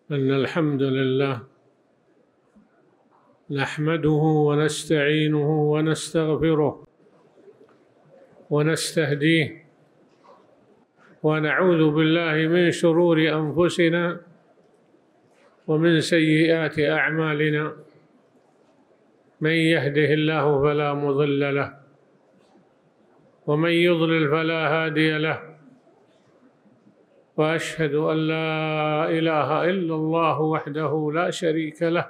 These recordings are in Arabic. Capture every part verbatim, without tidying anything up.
أن الحمد لله نحمده ونستعينه ونستغفره ونستهديه، ونعوذ بالله من شرور أنفسنا ومن سيئات أعمالنا. من يهده الله فلا مضل له، ومن يضلل فلا هادي له، وأشهد أن لا إله إلا الله وحده لا شريك له،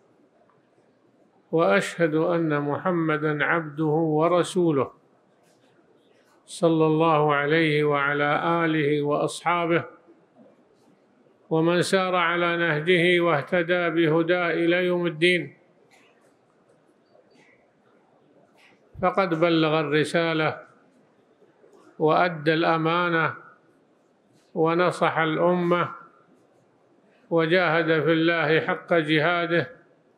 وأشهد أن محمدًا عبده ورسوله صلى الله عليه وعلى آله وأصحابه ومن سار على نهجه واهتدى بهداه إلى يوم الدين. فقد بلغ الرسالة وأدى الأمانة ونصح الأمة وجاهد في الله حق جهاده،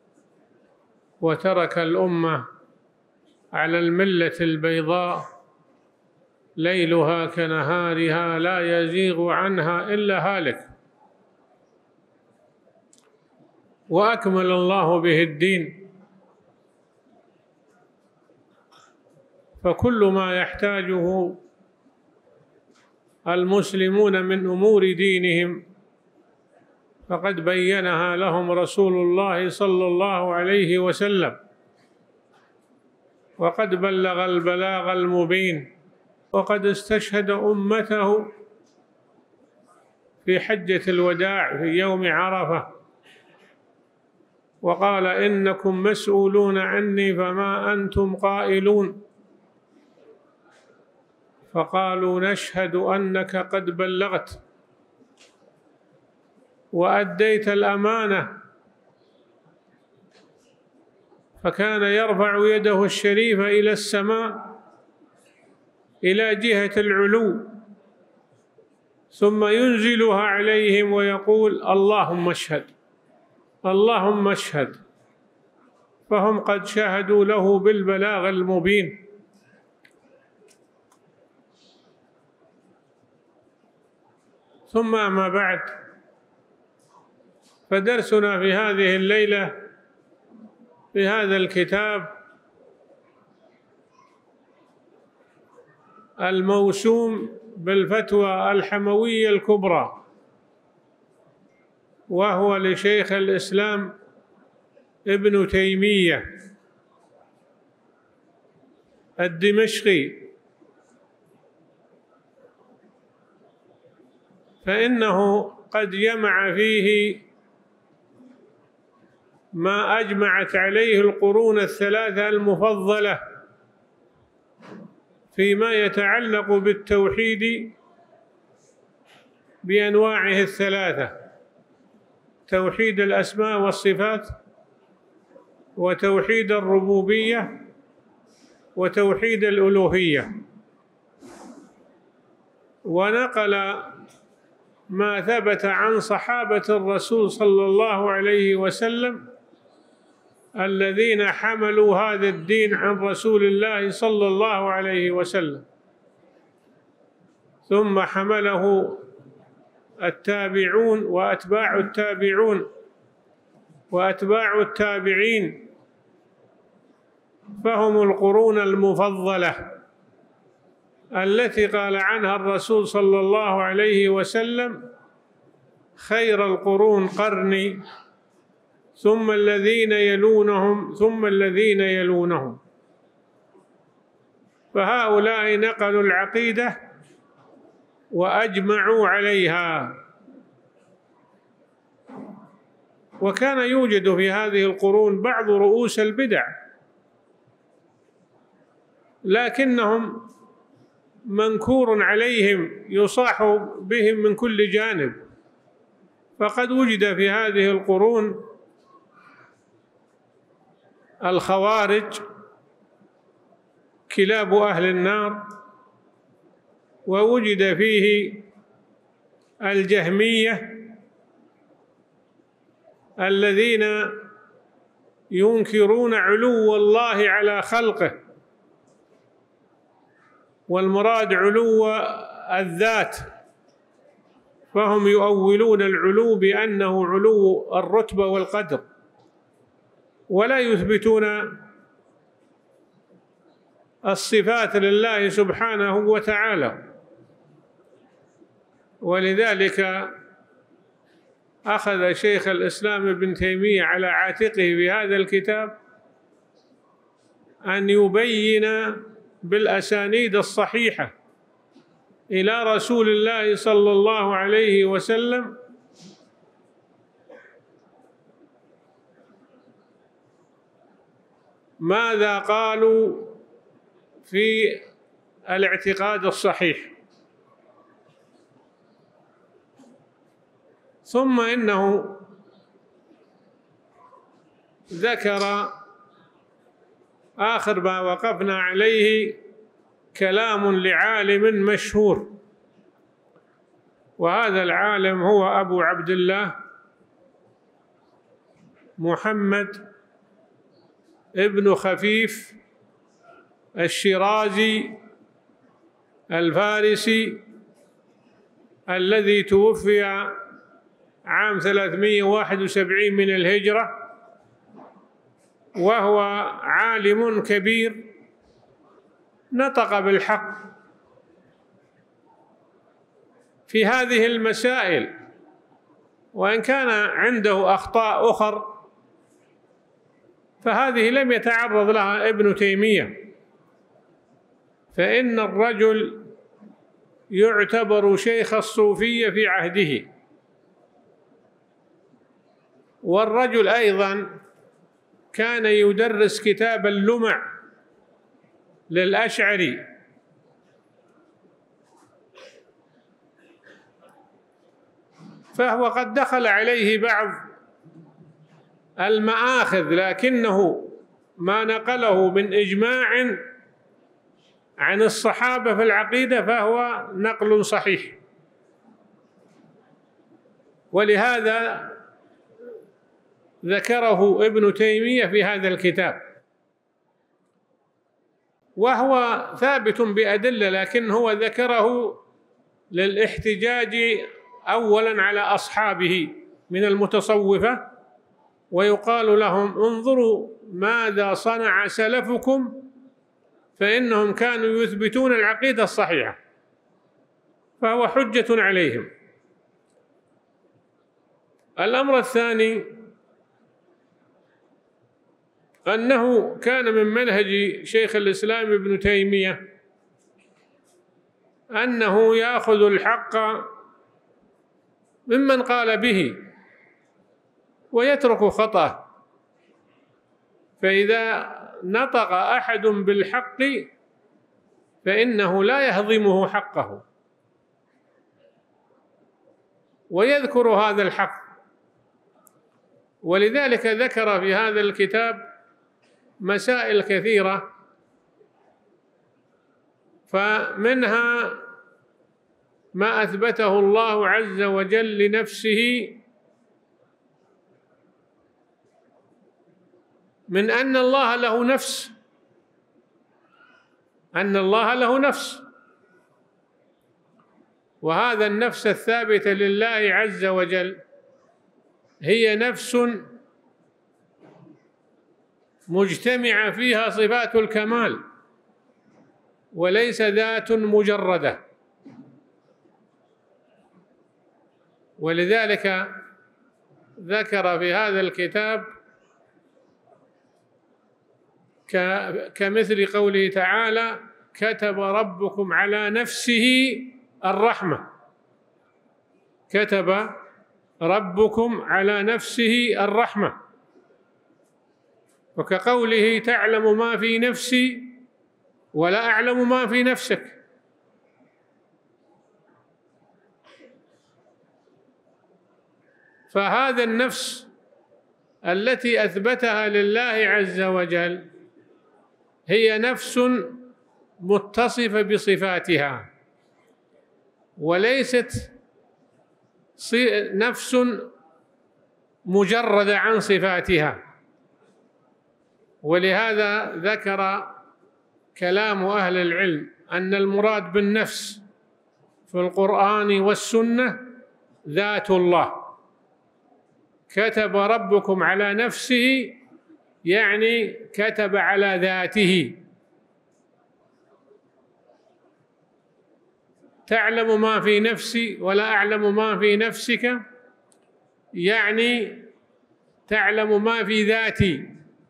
وترك الأمة على الملة البيضاء ليلها كنهارها لا يزيغ عنها إلا هالك. وأكمل الله به الدين، فكل ما يحتاجه المسلمون من أمور دينهم فقد بينها لهم رسول الله صلى الله عليه وسلم، وقد بلغ البلاغ المبين، وقد استشهد أمته في حجة الوداع في يوم عرفة وقال: إنكم مسؤولون عني فما أنتم قائلون. فقالوا: نشهد أنك قد بلغت وأديت الأمانة. فكان يرفع يده الشريفة إلى السماء إلى جهة العلو، ثم ينزلها عليهم ويقول: اللهم اشهد، اللهم اشهد. فهم قد شهدوا له بالبلاغ المبين. ثم أما بعد، فدرسنا في هذه الليلة في هذا الكتاب الموسوم بالفتوى الحموية الكبرى، وهو لشيخ الإسلام ابن تيمية الدمشقي، فإنه قد جمع فيه ما أجمعت عليه القرون الثلاثة المفضلة فيما يتعلق بالتوحيد بأنواعه الثلاثة: توحيد الأسماء والصفات، وتوحيد الربوبية، وتوحيد الألوهية. ونقل ما ثبت عن صحابة الرسول صلى الله عليه وسلم الذين حملوا هذا الدين عن رسول الله صلى الله عليه وسلم، ثم حمله التابعون وأتباع التابعون وأتباع التابعين، فهم القرون المفضلة التي قال عنها الرسول صلى الله عليه وسلم: خير القرون قرني، ثم الذين يلونهم ثم الذين يلونهم. فهؤلاء نقلوا العقيدة وأجمعوا عليها. وكان يوجد في هذه القرون بعض رؤوس البدع، لكنهم منكور عليهم يصاح بهم من كل جانب. فقد وجد في هذه القرون الخوارج كلاب أهل النار، ووجد فيه الجهمية الذين ينكرون علو الله على خلقه، والمراد علو الذات، فهم يؤولون العلو بأنه علو الرتبة والقدر، ولا يثبتون الصفات لله سبحانه وتعالى. ولذلك أخذ شيخ الإسلام ابن تيمية على عاتقه في هذا الكتاب أن يبين بالأسانيد الصحيحة إلى رسول الله صلى الله عليه وسلم ماذا قالوا في الاعتقاد الصحيح. ثم إنه ذكر آخر ما وقفنا عليه كلام لعالم مشهور، وهذا العالم هو أبو عبد الله محمد ابن خفيف الشيرازي الفارسي، الذي توفي عام ثلاثمائة وواحد وسبعين من الهجرة، وهو عالم كبير نطق بالحق في هذه المسائل، وإن كان عنده أخطاء أخر فهذه لم يتعرض لها ابن تيمية، فإن الرجل يعتبر شيخ الصوفية في عهده، والرجل أيضا كان يدرس كتاب اللمع للأشعري، فهو قد دخل عليه بعض المآخذ، لكنه ما نقله من إجماع عن الصحابة في العقيدة فهو نقل صحيح. ولهذا ذكره ابن تيمية في هذا الكتاب، وهو ثابت بأدلة، لكن هو ذكره للاحتجاج أولا على أصحابه من المتصوفة، ويقال لهم انظروا ماذا صنع سلفكم فإنهم كانوا يثبتون العقيدة الصحيحة، فهو حجة عليهم. الأمر الثاني أنه كان من منهج شيخ الإسلام ابن تيمية أنه يأخذ الحق ممن قال به ويترك خطأه، فإذا نطق أحد بالحق فإنه لا يهضمه حقه ويذكر هذا الحق. ولذلك ذكر في هذا الكتاب مسائل كثيرة، فمنها ما أثبته الله عز وجل لنفسه من أن الله له نفس، أن الله له نفس، وهذا النفس الثابتة لله عز وجل هي نفس مجتمعة فيها صفات الكمال، وليس ذات مجردة. ولذلك ذكر في هذا الكتاب كمثل قوله تعالى: كتب ربكم على نفسه الرحمة، كتب ربكم على نفسه الرحمة. وكقوله: تعلم ما في نفسي ولا أعلم ما في نفسك. فهذا النفس التي أثبتها لله عز وجل هي نفس متصفة بصفاتها، وليست نفس مجردة عن صفاتها. ولهذا ذكر كلام أهل العلم أن المراد بالنفس في القرآن والسنة ذات الله. كتب ربكم على نفسه يعني كتب على ذاته. تعلم ما في نفسي ولا أعلم ما في نفسك، يعني تعلم ما في ذاتي.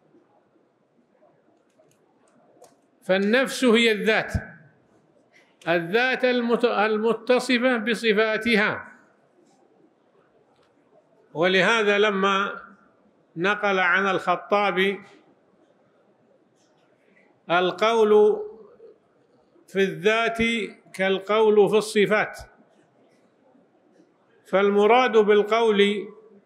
فالنفس هي الذات، الذات المتصفة بصفاتها. ولهذا لما نقل عن الخطابي القول في الذات كالقول في الصفات، فالمراد بالقول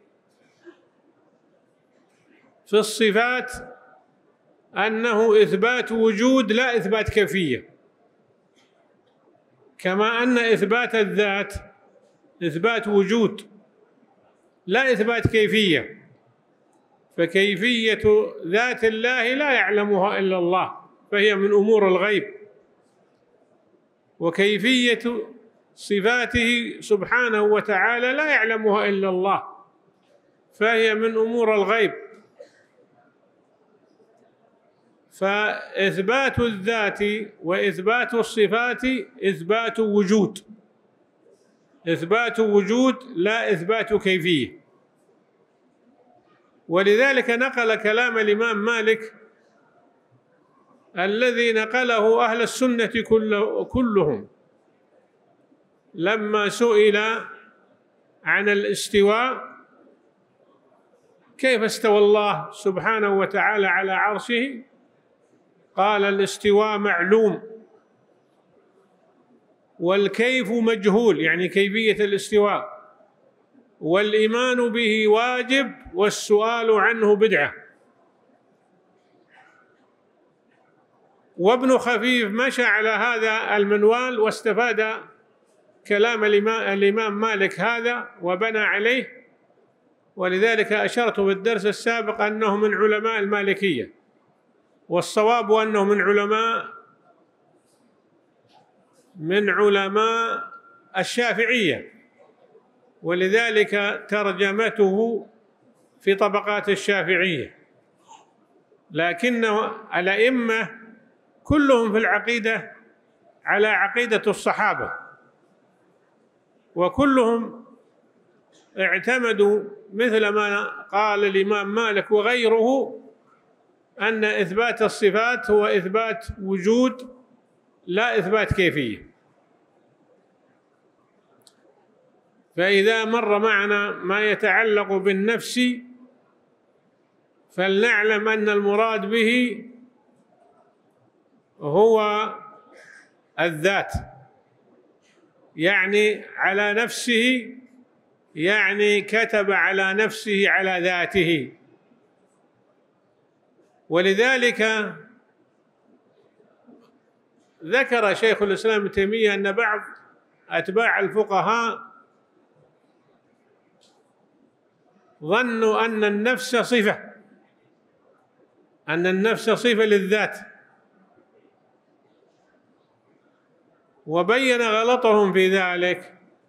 في الصفات أنه إثبات وجود لا إثبات كيفية، كما أن إثبات الذات إثبات وجود لا إثبات كيفية. فكيفية ذات الله لا يعلمها إلا الله، فهي من أمور الغيب، وكيفية صفاته سبحانه وتعالى لا يعلمها إلا الله، فهي من أمور الغيب. فإثبات الذات وإثبات الصفات إثبات وجود، إثبات وجود لا إثبات كيفية. ولذلك نقل كلام الإمام مالك الذي نقله أهل السنة كلهم لما سئل عن الاستواء، كيف استوى الله سبحانه وتعالى على عرشه؟ قال: الاستواء معلوم والكيف مجهول، يعني كيفية الاستواء، والإيمان به واجب والسؤال عنه بدعة. وابن خفيف مشى على هذا المنوال واستفاد كلام الإمام مالك هذا وبنى عليه. ولذلك أشرت بالدرس السابق أنه من علماء المالكية، والصواب أنه من علماء من علماء الشافعية، ولذلك ترجمته في طبقات الشافعية. لكن الأئمة كلهم في العقيدة على عقيدة الصحابة، وكلهم اعتمدوا مثل ما قال الإمام مالك وغيره أن إثبات الصفات هو إثبات وجود لا إثبات كيفية. فإذا مر معنا ما يتعلق بالنفس فلنعلم أن المراد به هو الذات، يعني على نفسه، يعني كتب على نفسه على ذاته. ولذلك ذكر شيخ الإسلام ابن تيمية أن بعض أتباع الفقهاء ظنوا أن النفس صفة، أن النفس صفة للذات، وبين غلطهم في ذلك،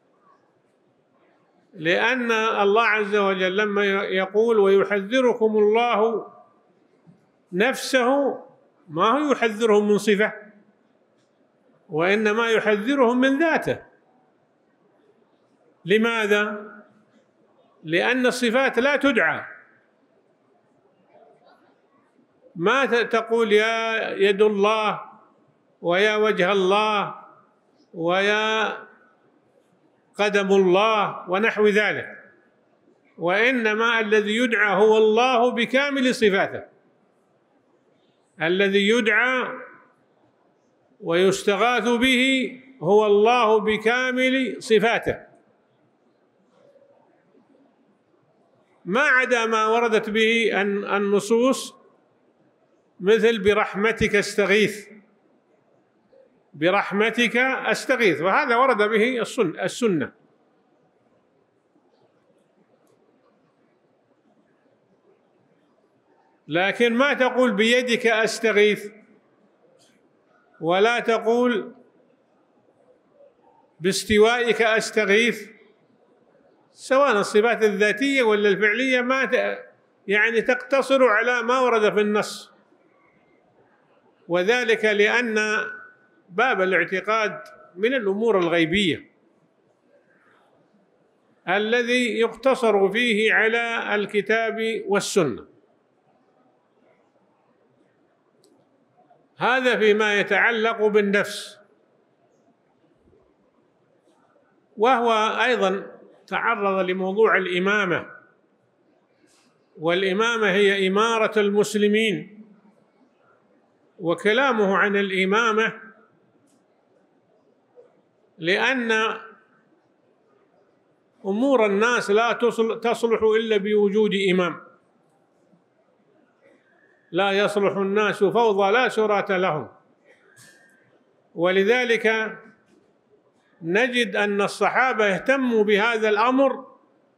لأن الله عز وجل لما يقول ويحذركم الله نفسه ما هو يحذرهم من صفة، وإنما يحذرهم من ذاته. لماذا؟ لأن الصفات لا تدعى، ما تقول يا يد الله ويا وجه الله ويا قدم الله ونحو ذلك، وإنما الذي يدعى هو الله بكامل صفاته، الذي يدعى ويستغاث به هو الله بكامل صفاته، ما عدا ما وردت به النصوص مثل برحمتك استغيث، برحمتك استغيث، وهذا ورد به السنة. لكن ما تقول بيدك استغيث، ولا تقول باستوائك استغيث، سواء الصفات الذاتية ولا الفعلية، ما يعني تقتصر على ما ورد في النص، وذلك لأن باب الاعتقاد من الأمور الغيبية الذي يقتصر فيه على الكتاب والسنة. هذا فيما يتعلق بالنفس. وهو أيضا تعرض لموضوع الإمامة، والإمامة هي إمارة المسلمين، وكلامه عن الإمامة لأن أمور الناس لا تصلح إلا بوجود إمام، لا يصلح الناس فوضى لا شراة لهم. ولذلك نجد أن الصحابة اهتموا بهذا الأمر،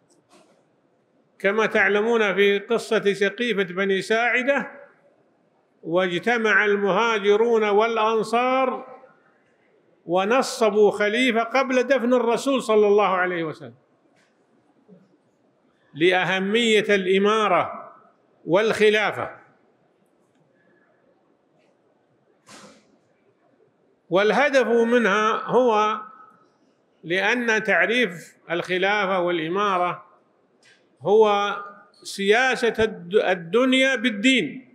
كما تعلمون في قصة سقيفة بني ساعدة، واجتمع المهاجرون والأنصار ونصبوا خليفة قبل دفن الرسول صلى الله عليه وسلم لأهمية الإمارة والخلافة. والهدف منها هو لأن تعريف الخلافة والإمارة هو سياسة الدنيا بالدين.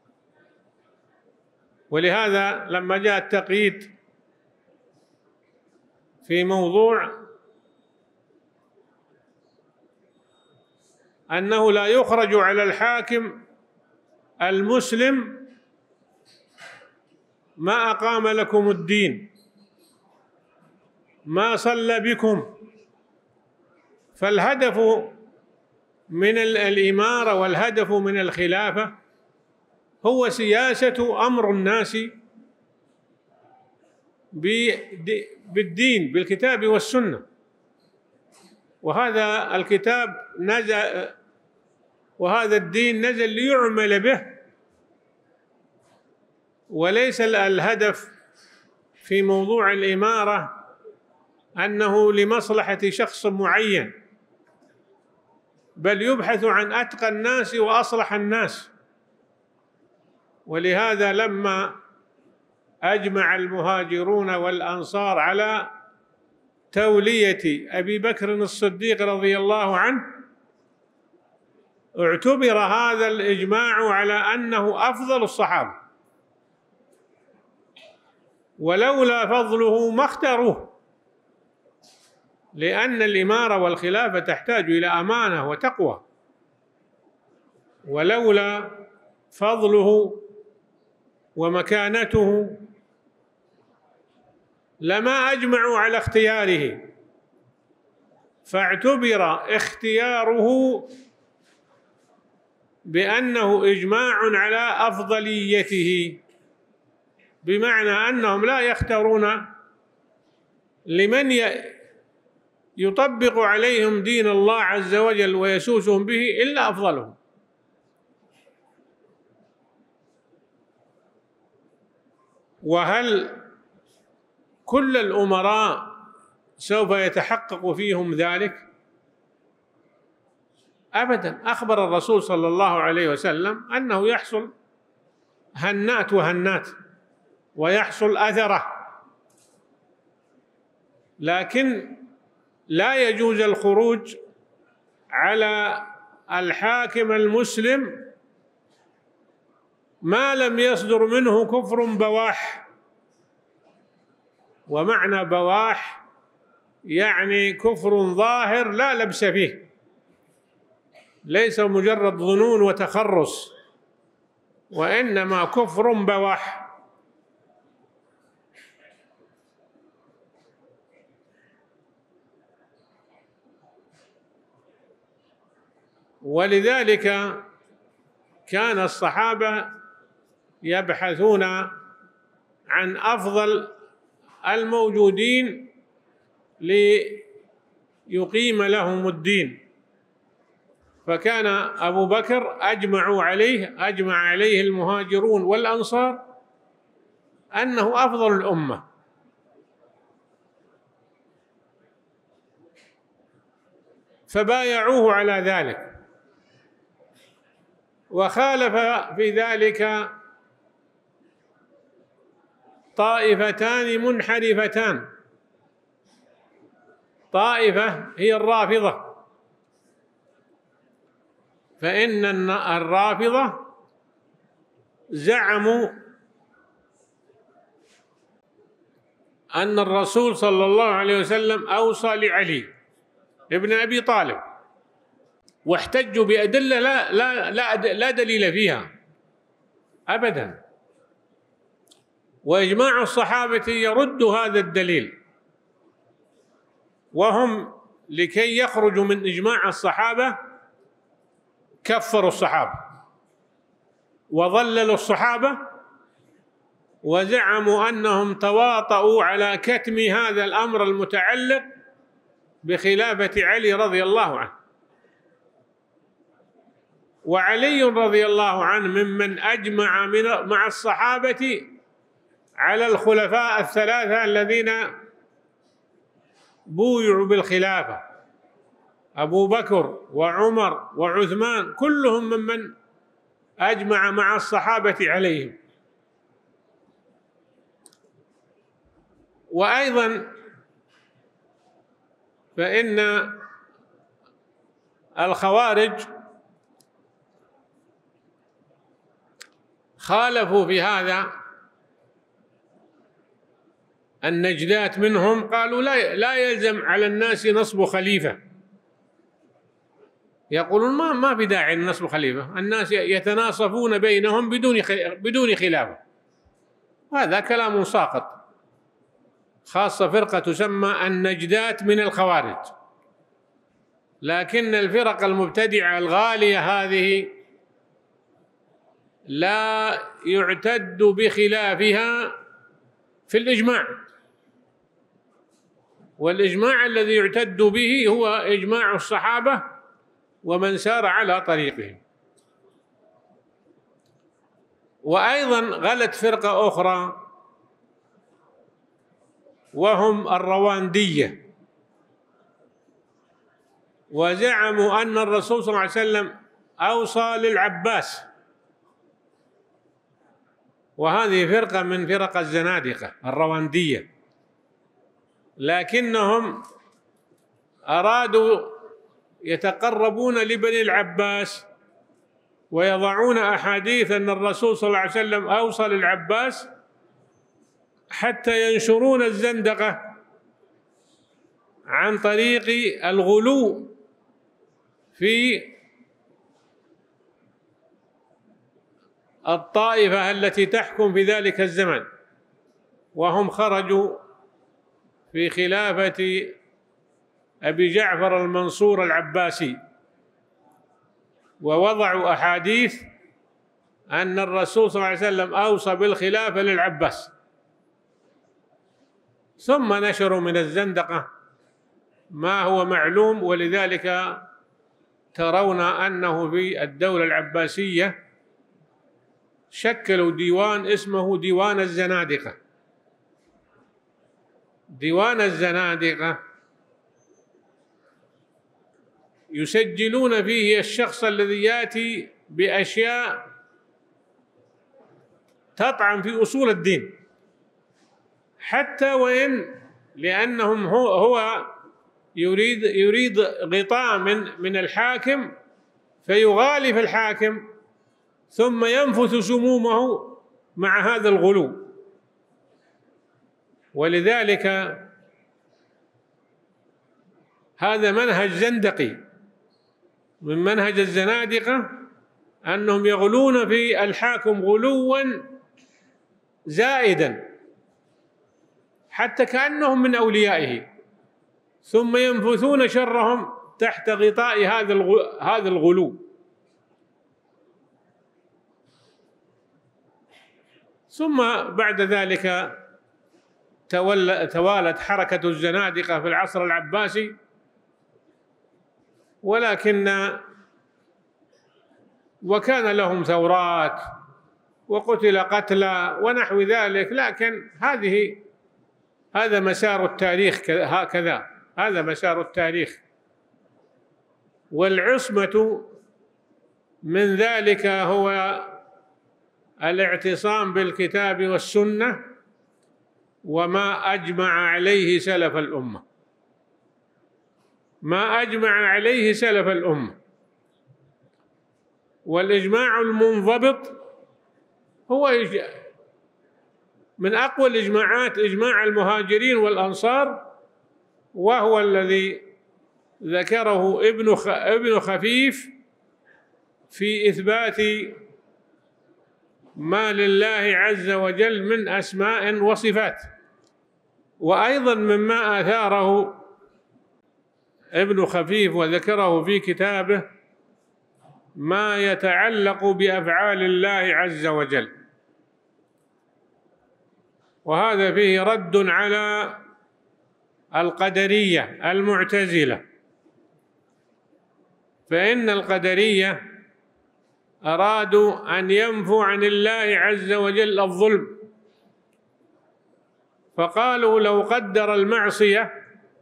ولهذا لما جاء التقييد في موضوع أنه لا يخرج على الحاكم المسلم ما أقام لكم الدين، ما صلى بكم. فالهدف من الإمارة والهدف من الخلافة هو سياسة أمر الناس بالدين، بالكتاب والسنة. وهذا الكتاب نزل وهذا الدين نزل ليعمل به، وليس الهدف في موضوع الإمارة أنه لمصلحة شخص معين، بل يبحث عن أتقى الناس وأصلح الناس. ولهذا لما أجمع المهاجرون والأنصار على تولية أبي بكر الصديق رضي الله عنه، اعتبر هذا الإجماع على أنه أفضل الصحابة، ولولا فضله ما اختاروه، لأن الإمارة والخلافة تحتاج إلى أمانة وتقوى، ولولا فضله ومكانته لما أجمعوا على اختياره. فاعتبر اختياره بأنه إجماع على أفضليته، بمعنى أنهم لا يختارون لمن يطبق عليهم دين الله عز وجل ويسوسهم به إلا أفضلهم. وهل كل الأمراء سوف يتحقق فيهم ذلك؟ أبدا. أخبر الرسول صلى الله عليه وسلم أنه يحصل هنات وهنات ويحصل أثرة، لكن لا يجوز الخروج على الحاكم المسلم ما لم يصدر منه كفر بواح. ومعنى بواح يعني كفر ظاهر لا لبس فيه، ليس مجرد ظنون وتخرص، وإنما كفر بواح. ولذلك كان الصحابة يبحثون عن أفضل الموجودين ليقيم لهم الدين، فكان أبو بكر أجمعوا عليه أجمع عليه المهاجرون والأنصار أنه أفضل الأمة. فبايعوه على ذلك. وخالف في ذلك طائفتان منحرفتان. طائفة هي الرافضة، فإن الرافضة زعموا أن الرسول صلى الله عليه وسلم أوصى لعلي ابن أبي طالب، واحتجوا بأدلة لا لا لا لا دليل فيها أبدا، وإجماع الصحابة يرد هذا الدليل، وهم لكي يخرجوا من إجماع الصحابة كفروا الصحابة وضللوا الصحابة، وزعموا أنهم تواطؤوا على كتم هذا الأمر المتعلق بخلافة علي رضي الله عنه. وعلي رضي الله عنه ممن أجمع مع الصحابة على الخلفاء الثلاثة الذين بويعوا بالخلافة، أبو بكر وعمر وعثمان، كلهم ممن أجمع مع الصحابة عليهم. وأيضا فإن الخوارج خالفوا في هذا النجدات منهم، قالوا لا لا يلزم على الناس نصب خليفة. يقولون ما ما في داعي لنصب خليفة، الناس يتناصفون بينهم بدون بدون خلافة. هذا كلام ساقط، خاصة فرقة تسمى النجدات من الخوارج. لكن الفرق المبتدعة الغالية هذه لا يعتد بخلافها في الإجماع، والإجماع الذي يعتد به هو إجماع الصحابة ومن سار على طريقهم. وأيضا غلت فرقة أخرى وهم الرواندية، وزعموا أن الرسول صلى الله عليه وسلم أوصى للعباس، وهذه فرقة من فرق الزنادقة الرواندية، لكنهم أرادوا يتقربون لبني العباس ويضعون أحاديث أن الرسول صلى الله عليه وسلم أوصى للعباس حتى ينشرون الزندقة عن طريق الغلو في الطائفة التي تحكم في ذلك الزمن. وهم خرجوا في خلافة أبي جعفر المنصور العباسي، ووضعوا أحاديث أن الرسول صلى الله عليه وسلم أوصى بالخلافة للعباس، ثم نشروا من الزندقة ما هو معلوم. ولذلك ترون أنه في الدولة العباسية شكلوا ديوان اسمه ديوان الزنادقة. ديوان الزنادقة يسجلون فيه الشخص الذي يأتي بأشياء تطعن في أصول الدين، حتى وإن لأنهم هو, هو يريد يريد غطاء من من الحاكم فيغالي في الحاكم ثم ينفث سمومه مع هذا الغلو. ولذلك هذا منهج زندقي من منهج الزنادقة، أنهم يغلون في الحاكم غلوا زائدا حتى كأنهم من أوليائه، ثم ينفثون شرهم تحت غطاء هذا الغلو. ثم بعد ذلك توالت حركة الزنادقة في العصر العباسي، ولكن وكان لهم ثورات وقتل قتلى ونحو ذلك، لكن هذه هذا مسار التاريخ، هكذا هذا مسار التاريخ. والعصمة من ذلك هو الاعتصام بالكتاب والسنة وما أجمع عليه سلف الأمة، ما أجمع عليه سلف الأمة. والإجماع المنضبط هو من أقوى الإجماعات إجماع المهاجرين والأنصار، وهو الذي ذكره ابن ابن خفيف في إثبات ما لله عز وجل من أسماء وصفات. وأيضا مما آثاره ابن خفيف وذكره في كتابه ما يتعلق بأفعال الله عز وجل، وهذا فيه رد على القدرية المعتزلة، فإن القدرية أرادوا أن ينفوا عن الله عز وجل الظلم، فقالوا لو قدر المعصية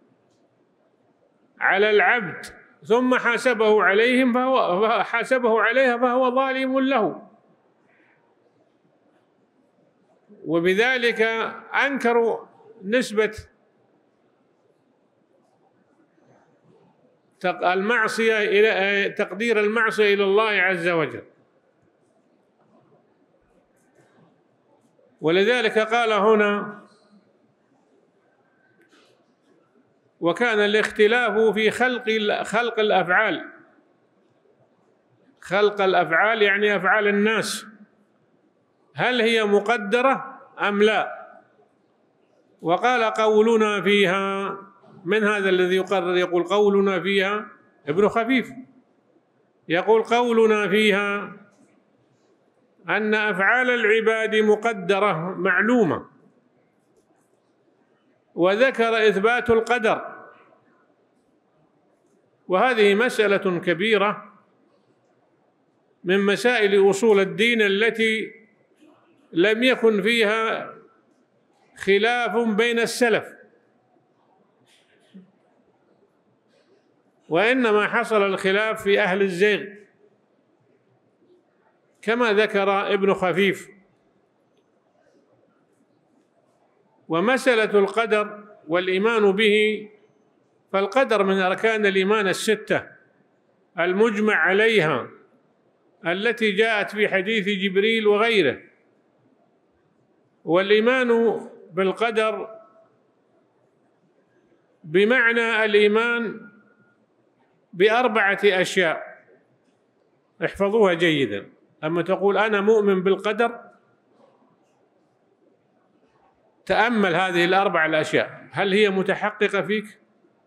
على العبد ثم حاسبه عليهم فهو حاسبه عليها فهو ظالم له، وبذلك أنكروا نسبة المعصية إلى تقدير المعصية إلى الله عز وجل. ولذلك قال هنا: وكان الاختلاف في خلق خلق الأفعال. خلق الأفعال يعني أفعال الناس، هل هي مقدرة أم لا؟ وقال قولنا فيها، من هذا الذي يقرر يقول قولنا فيها؟ ابن خفيف يقول قولنا فيها أن أفعال العباد مقدرة معلومة، وذكر إثبات القدر، وهذه مسألة كبيرة من مسائل أصول الدين التي لم يكن فيها خلاف بين السلف، وإنما حصل الخلاف في أهل الزيغ كما ذكر ابن خفيف. ومسألة القدر والإيمان به، فالقدر من أركان الإيمان الستة المجمع عليها التي جاءت في حديث جبريل وغيره. والإيمان بالقدر بمعنى الإيمان بأربعة أشياء، احفظوها جيدا. أما تقول أنا مؤمن بالقدر، تأمل هذه الأربع الأشياء هل هي متحققة فيك؟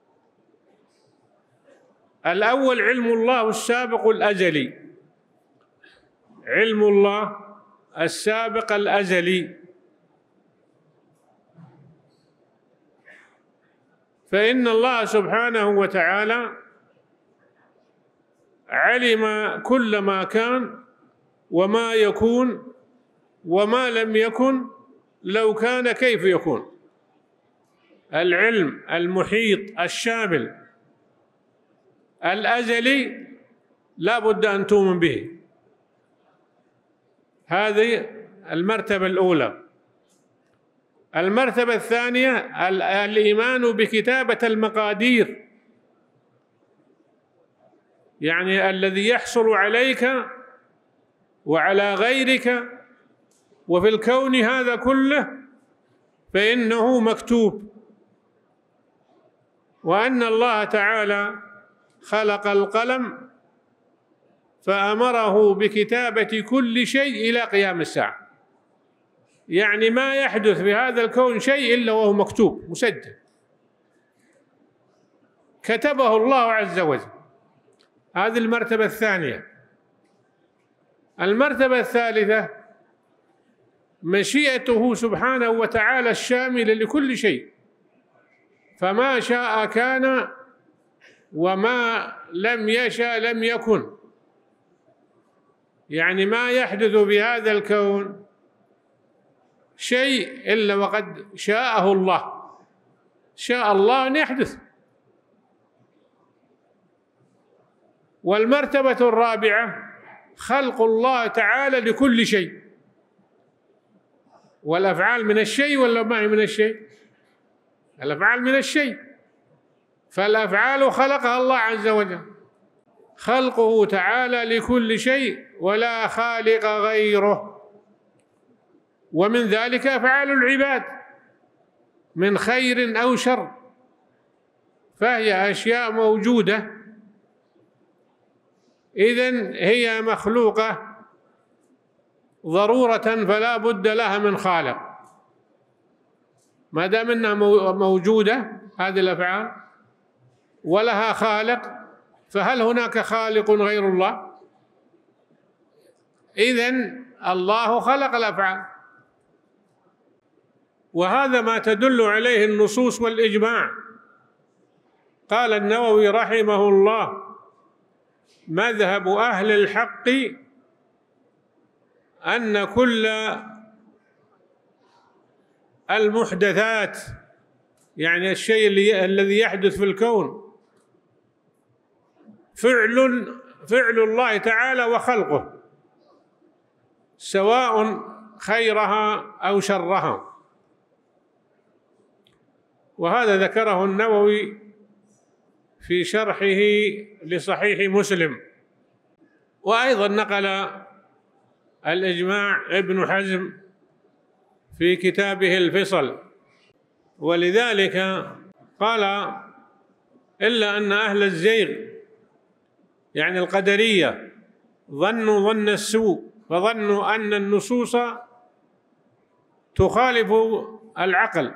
الأول علم الله السابق الأزلي، علم الله السابق الأزلي، فإن الله سبحانه وتعالى علم كل ما كان وما يكون وما لم يكن لو كان كيف يكون. العلم المحيط الشامل الأزلي لا بد أن تؤمن به، هذه المرتبة الأولى. المرتبة الثانية الإيمان بكتابة المقادير، يعني الذي يحصل عليك وعلى غيرك وفي الكون هذا كله فإنه مكتوب، وأن الله تعالى خلق القلم فأمره بكتابة كل شيء إلى قيام الساعة، يعني ما يحدث في هذا الكون شيء إلا وهو مكتوب مسجل، كتبه الله عز وجل. هذه المرتبة الثانية. المرتبة الثالثة مشيئته سبحانه وتعالى الشاملة لكل شيء، فما شاء كان وما لم يشاء لم يكن، يعني ما يحدث في هذا الكون شيء إلا وقد شاءه الله، شاء الله أن يحدث. والمرتبة الرابعة خلق الله تعالى لكل شيء. والأفعال من الشيء ولا ما هي من الشيء؟ الأفعال من الشيء، فالأفعال خلقها الله عز وجل، خلقه تعالى لكل شيء ولا خالق غيره. ومن ذلك أفعال العباد من خير أو شر، فهي أشياء موجودة، إذن هي مخلوقة ضرورة، فلا بد لها من خالق. ما دام أنها موجودة هذه الأفعال ولها خالق، فهل هناك خالق غير الله؟ إذن الله خلق الأفعال، وهذا ما تدل عليه النصوص والإجماع. قال النووي رحمه الله: مذهب أهل الحق أن كل المحدثات، يعني الشيء الذي يحدث في الكون، فعل فعل الله تعالى وخلقه، سواء خيرها أو شرها. وهذا ذكره النووي في شرحه لصحيح مسلم. وأيضا نقل الإجماع ابن حزم في كتابه الفصل. ولذلك قال: إلا أن أهل الزيغ يعني القدرية ظنوا ظن السوء، فظنوا أن النصوص تخالف العقل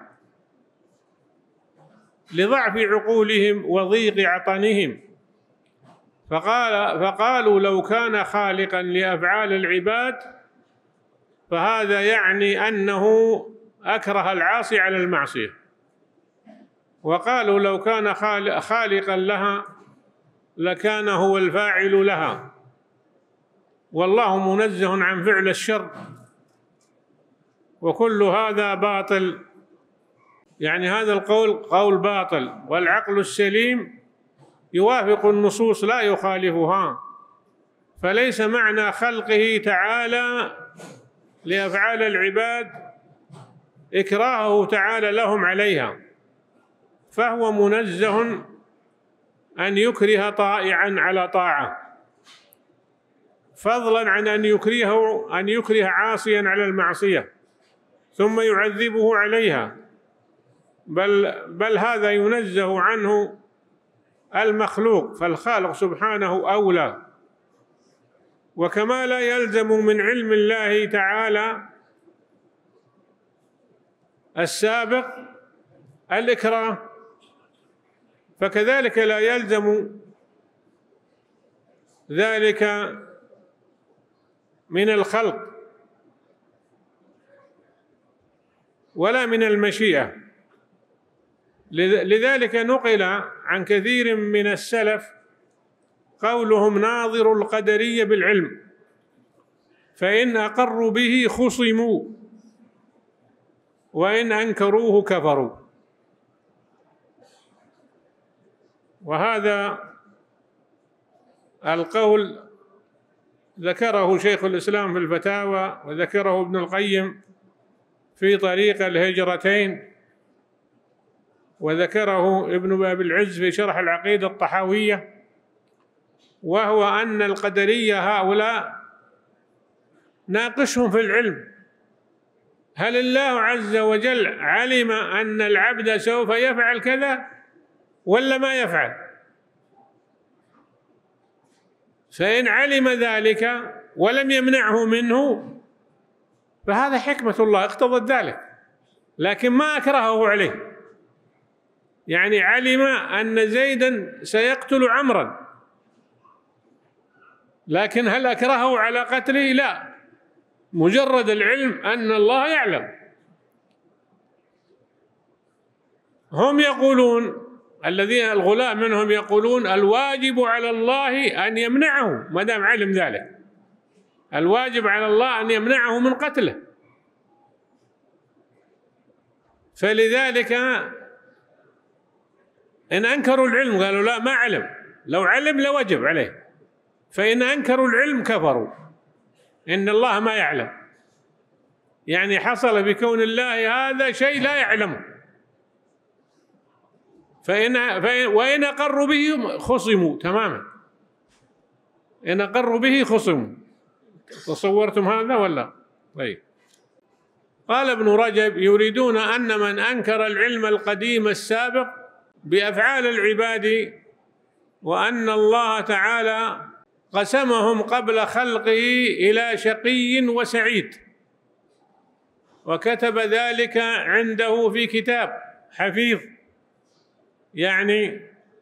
لضعف عقولهم وضيق عطنهم، فقال فقالوا لو كان خالقا لأفعال العباد فهذا يعني أنه أكره العاصي على المعصية، وقالوا لو كان خالقا لها لكان هو الفاعل لها، والله منزه عن فعل الشر. وكل هذا باطل، يعني هذا القول قول باطل، والعقل السليم يوافق النصوص لا يخالفها. فليس معنى خلقه تعالى لأفعال العباد إكراهه تعالى لهم عليها، فهو منزه أن يكره طائعا على طاعة، فضلا عن أن يكرهه أن يكره عاصيا على المعصية ثم يعذبه عليها، بل بل هذا ينزه عنه المخلوق، فالخالق سبحانه أولى. وكما لا يلزم من علم الله تعالى السابق الإكراه، فكذلك لا يلزم ذلك من الخلق ولا من المشيئة. لذلك نقل عن كثير من السلف قولهم: ناظر القدرية بالعلم، فإن أقروا به خصموا وإن أنكروه كفروا. وهذا القول ذكره شيخ الإسلام في الفتاوى، وذكره ابن القيم في طريق الهجرتين، وذكره ابن باب العز في شرح العقيدة الطحاوية، وهو أن القدرية هؤلاء ناقشهم في العلم. هل الله عز وجل علم أن العبد سوف يفعل كذا ولا ما يفعل؟ فإن علم ذلك ولم يمنعه منه فهذا حكمة الله اقتضت ذلك، لكن ما أكرهه عليه. يعني علم أن زيدا سيقتل عمرا، لكن هل أكرهه على قتله؟ لا، مجرد العلم أن الله يعلم. هم يقولون، الذين الغلاة منهم يقولون: الواجب على الله أن يمنعه، ما دام علم ذلك الواجب على الله أن يمنعه من قتله. فلذلك إن أنكروا العلم قالوا: لا، ما علم، لو علم لوجب عليه، فإن أنكروا العلم كفروا، إن الله ما يعلم، يعني حصل بكون الله هذا شيء لا يعلمه. فإن, فإن وإن أقروا به خصموا تماما، إن أقروا به خصموا. تصورتم هذا ولا؟ طيب. قال ابن رجب: يريدون أن من أنكر العلم القديم السابق بأفعال العباد وأن الله تعالى قسمهم قبل خلقه إلى شقي وسعيد، وكتب ذلك عنده في كتاب حفيظ. يعني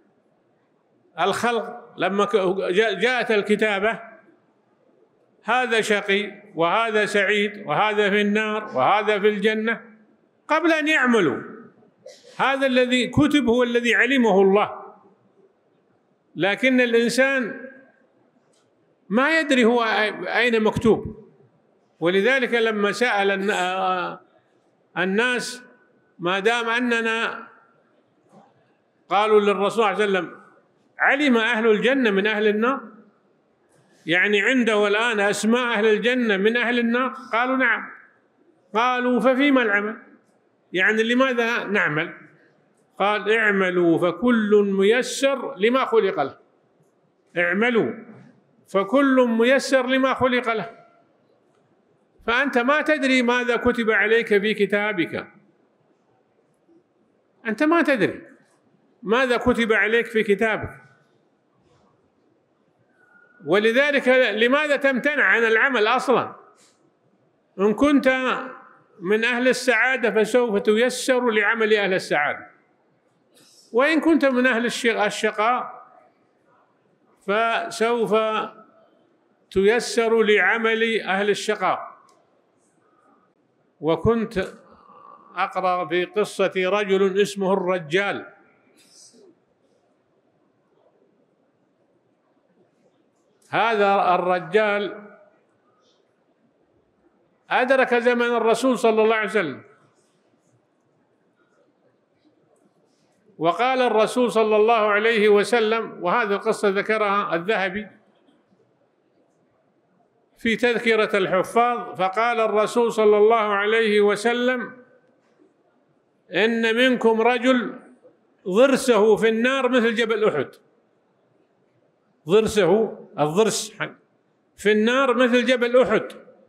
الخلق لما جاءت الكتابة، هذا شقي وهذا سعيد وهذا في النار وهذا في الجنة قبل أن يعملوا. هذا الذي كتب هو الذي علمه الله، لكن الإنسان ما يدري هو أين مكتوب. ولذلك لما سأل الناس ما دام أننا قالوا للرسول صلى الله عليه وسلم: علم أهل الجنة من أهل النار؟ يعني عنده الآن أسماء أهل الجنة من أهل النار؟ قالوا: نعم. قالوا: ففيما العمل؟ يعني لماذا نعمل؟ قال: اعملوا فكل ميسر لما خلق له. اعملوا فكل ميسر لما خلق له. فأنت ما تدري ماذا كتب عليك في كتابك، أنت ما تدري ماذا كتب عليك في كتابك. ولذلك لماذا تمتنع عن العمل أصلا؟ إن كنت من أهل السعادة فسوف تيسر لعمل أهل السعادة، وإن كنت من أهل الشقاء فسوف تيسر لعمل أهل الشقاء. وكنت أقرأ في قصة رجل اسمه الرجال، هذا الرجال أدرك زمن الرسول صلى الله عليه وسلم، وقال الرسول صلى الله عليه وسلم، وهذه القصة ذكرها الذهبي في تذكرة الحفاظ، فقال الرسول صلى الله عليه وسلم: إن منكم رجل ضرسه في النار مثل جبل أحد. ضرسه، الضرس في النار مثل جبل أحد.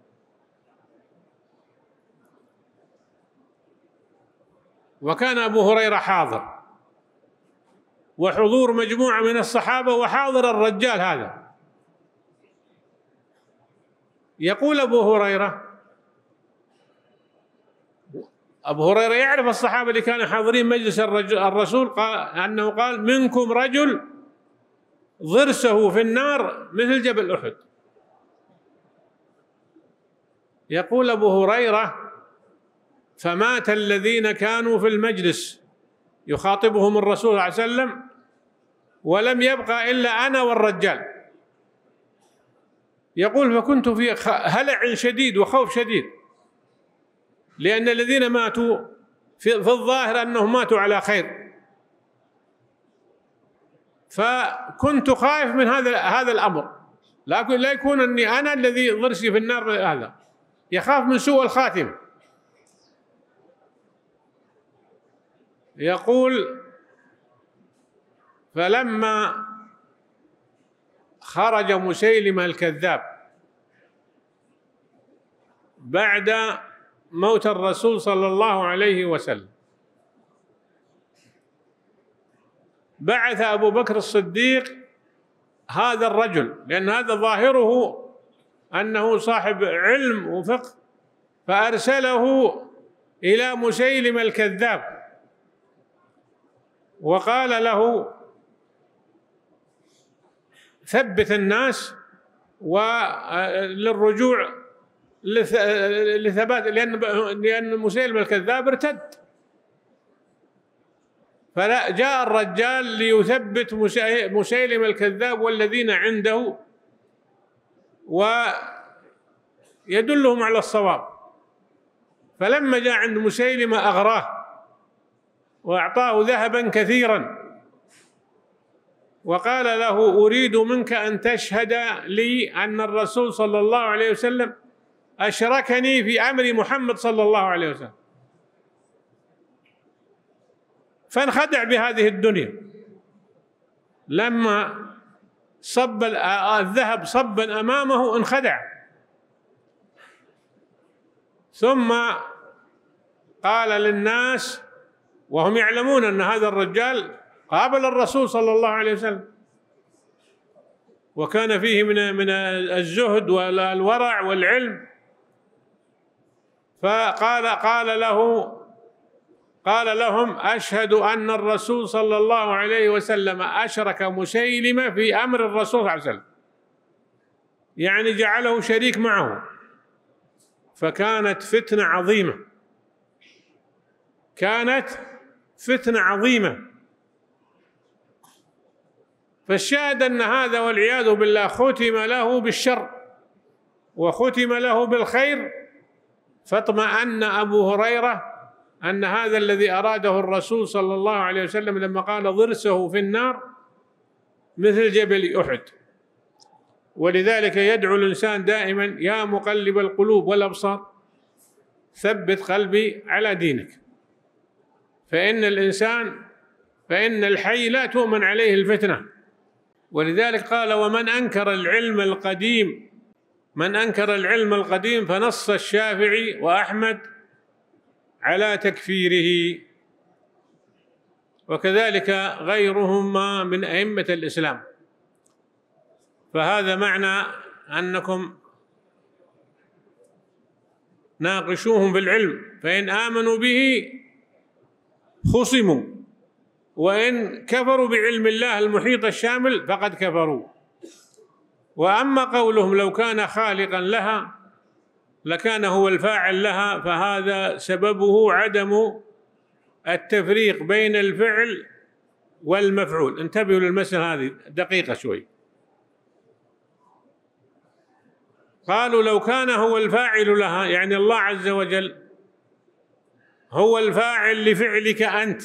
وكان أبو هريرة حاضر، وحضور مجموعة من الصحابة، وحاضر الرجال هذا. يقول أبو هريرة، أبو هريرة يعرف الصحابة اللي كانوا حاضرين مجلس الرسول، قال أنه قال: منكم رجل ضرسه في النار مثل جبل أحد. يقول أبو هريرة: فمات الذين كانوا في المجلس يخاطبهم الرسول صلى الله عليه وسلم، ولم يبقى إلا أنا والرجال. يقول: فكنت في هلع شديد وخوف شديد، لأن الذين ماتوا في الظاهر أنهم ماتوا على خير، فكنت خائف من هذا هذا الأمر، لكن لا يكون أني أنا الذي ضرسي في النار. هذا يخاف من سوء الخاتمة. يقول: فلما خرج مسيلمة الكذاب بعد موت الرسول صلى الله عليه وسلم، بعث أبو بكر الصديق هذا الرجل، لأن هذا ظاهره أنه صاحب علم وفقه، فأرسله إلى مسيلمة الكذاب وقال له: ثبت الناس وللرجوع لثبات، لأن لأن مسيلمة الكذاب ارتد. فجاء الرجال ليثبت مسيلمة الكذاب والذين عنده ويدلهم على الصواب. فلما جاء عند مسيلمة أغراه وأعطاه ذهبا كثيرا، وقال له: أريد منك أن تشهد لي أن الرسول صلى الله عليه وسلم أشركني في أمر محمد صلى الله عليه وسلم. فانخدع بهذه الدنيا، لما صب الذهب صبا أمامه انخدع. ثم قال للناس وهم يعلمون أن هذا الرجال قابل الرسول صلى الله عليه وسلم، وكان فيه من من الزهد والورع والعلم، فقال قال له قال لهم: أشهد أن الرسول صلى الله عليه وسلم أشرك مسيلمة في أمر الرسول صلى الله عليه وسلم، يعني جعله شريك معه. فكانت فتنة عظيمة، كانت فتنة عظيمة. فالشاهد أن هذا والعياذ بالله ختم له بالشر وختم له بالخير، فاطمأن أبو هريرة أن هذا الذي أراده الرسول صلى الله عليه وسلم لما قال ضرسه في النار مثل جبل أحد. ولذلك يدعو الإنسان دائما: يا مقلب القلوب والأبصار ثبت قلبي على دينك، فإن الإنسان فإن الحي لا تؤمن عليه الفتنة. ولذلك قال: ومن أنكر العلم القديم من أنكر العلم القديم فنص الشافعي وأحمد على تكفيره، وكذلك غيرهما من أئمة الإسلام. فهذا معنى أنكم ناقشوهم بالعلم، فإن آمنوا به خصموا، وإن كفروا بعلم الله المحيط الشامل فقد كفروا. وأما قولهم لو كان خالقا لها لكان هو الفاعل لها، فهذا سببه عدم التفريق بين الفعل والمفعول. انتبهوا للمسألة هذه دقيقة شوي. قالوا لو كان هو الفاعل لها، يعني الله عز وجل هو الفاعل لفعلك أنت،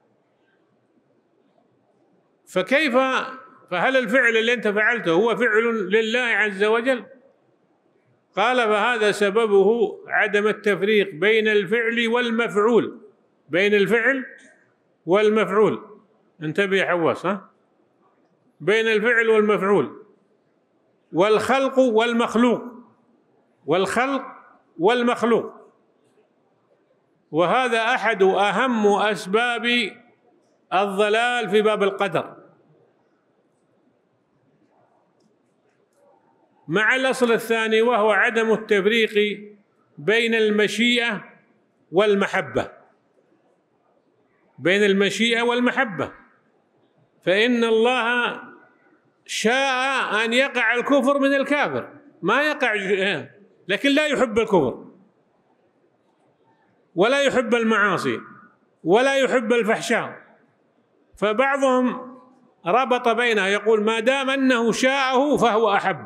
فكيف فهل الفعل اللي أنت فعلته هو فعل لله عز وجل؟ قال: فهذا سببه عدم التفريق بين الفعل والمفعول، بين الفعل والمفعول. انتبه يا حواس، ها؟ بين الفعل والمفعول، والخلق والمخلوق، والخلق والمخلوق. وهذا أحد أهم أسباب الضلال في باب القدر، مع الأصل الثاني وهو عدم التفريق بين المشيئة والمحبة، بين المشيئة والمحبة. فإن الله شاء أن يقع الكفر من الكافر، ما يقع، لكن لا يحب الكفر ولا يحب المعاصي ولا يحب الفحشاء. فبعضهم ربط بينها، يقول ما دام أنه شاءه فهو أحب،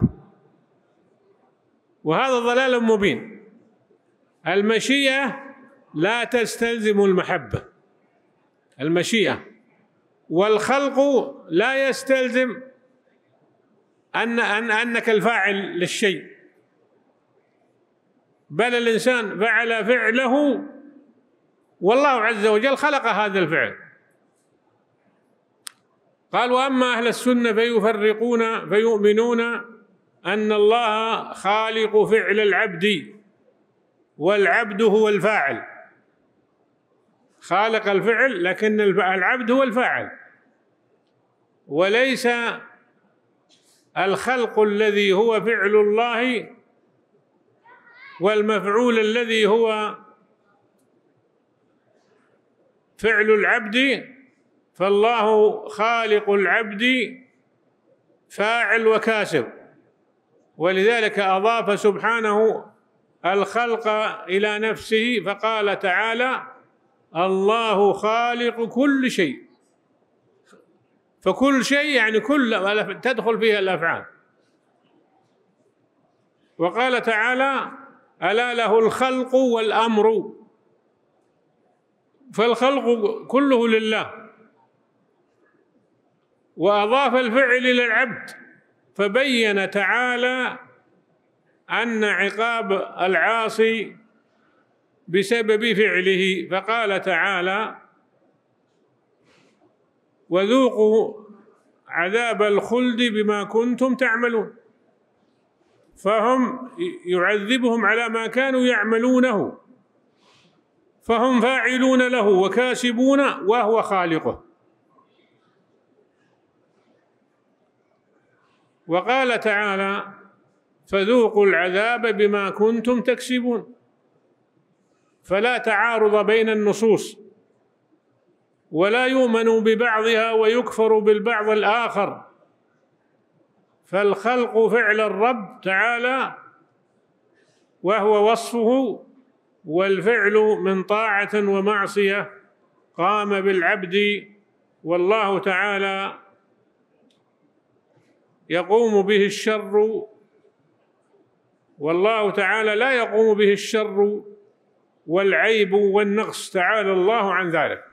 وهذا ضلال مبين. المشيئة لا تستلزم المحبة، المشيئة، والخلق لا يستلزم أن أن أنك الفاعل للشيء، بل الإنسان فعل فعله والله عز وجل خلق هذا الفعل. قال: وأما أهل السنة فيفرقون فيؤمنون أن الله خالق فعل العبد، والعبد هو الفاعل. خالق الفعل لكن العبد هو الفاعل، وليس الخلق الذي هو فعل الله والمفعول الذي هو فعل العبد. فالله خالق العبد فاعل وكاسب، ولذلك أضاف سبحانه الخلق إلى نفسه فقال تعالى: الله خالق كل شيء. فكل شيء يعني كل تدخل فيها الأفعال. وقال تعالى: ألا له الخلق والأمر. فالخلق كله لله، وأضاف الفعل إلى العبد، فبين تعالى أن عقاب العاصي بسبب فعله، فقال تعالى: وذوقوا عذاب الخلد بما كنتم تعملون. فهم يعذبهم على ما كانوا يعملونه، فهم فاعلون له وكاسبون وهو خالقه. وقال تعالى: فذوقوا العذاب بما كنتم تكسبون. فلا تعارض بين النصوص، ولا يؤمن ببعضها ويكفر بالبعض الآخر، فالخلق فعل الرب تعالى وهو وصفه، والفعل من طاعة ومعصية قام بالعبد، والله تعالى يقوم به الشر، والله تعالى لا يقوم به الشر والعيب والنقص، تعالى الله عن ذلك.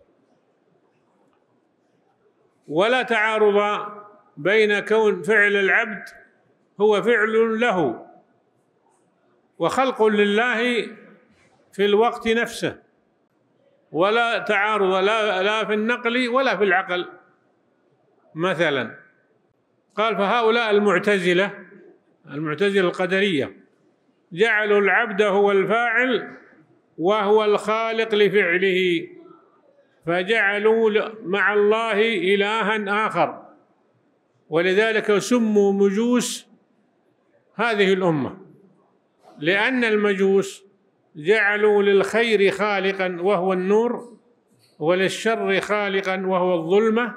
ولا تعارض بين كون فعل العبد هو فعل له وخلق لله في الوقت نفسه، ولا تعارض لا لا في النقل ولا في العقل. مثلا قال: فهؤلاء المعتزلة المعتزلة القدرية جعلوا العبد هو الفاعل وهو الخالق لفعله، فجعلوا مع الله إلها آخر، ولذلك سموا مجوس هذه الأمة، لأن المجوس جعلوا للخير خالقا وهو النور، وللشر خالقا وهو الظلمة،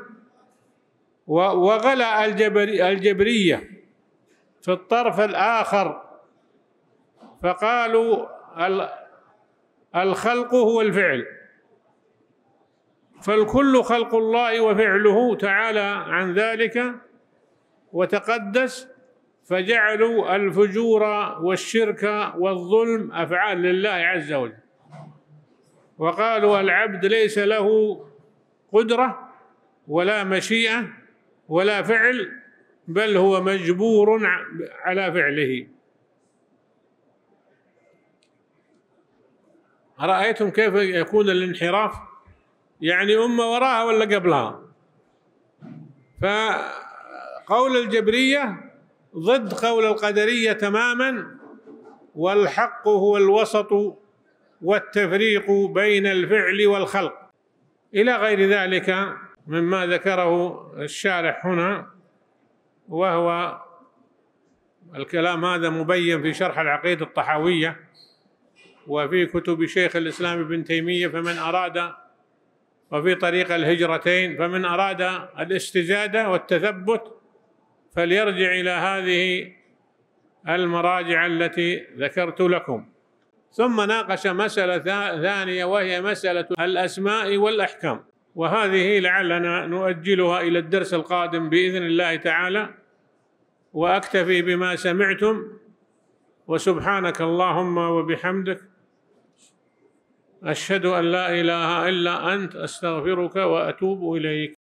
وغلا الجبرية في الطرف الآخر، فقالوا الخلق هو الفعل، فالكل خلق الله وفعله تعالى عن ذلك وتقدس، فجعلوا الفجور والشرك والظلم أفعال لله عز وجل، وقالوا العبد ليس له قدرة ولا مشيئة ولا فعل، بل هو مجبور على فعله. أرأيتم كيف يكون الانحراف؟ يعني أمة وراها ولا قبلها؟ فقول الجبرية ضد قول القدرية تماما، والحق هو الوسط والتفريق بين الفعل والخلق، إلى غير ذلك مما ذكره الشارح هنا، وهو الكلام هذا مبين في شرح العقيدة الطحاوية وفي كتب شيخ الإسلام ابن تيمية، فمن أراد، وفي طريق الهجرتين، فمن أراد الاستزادة والتثبت فليرجع إلى هذه المراجع التي ذكرت لكم. ثم ناقش مسألة ثانية، وهي مسألة الأسماء والأحكام، وهذه لعلنا نؤجلها إلى الدرس القادم بإذن الله تعالى. وأكتفي بما سمعتم، وسبحانك اللهم وبحمدك، أشهد أن لا إله إلا أنت، أستغفرك وأتوب إليك.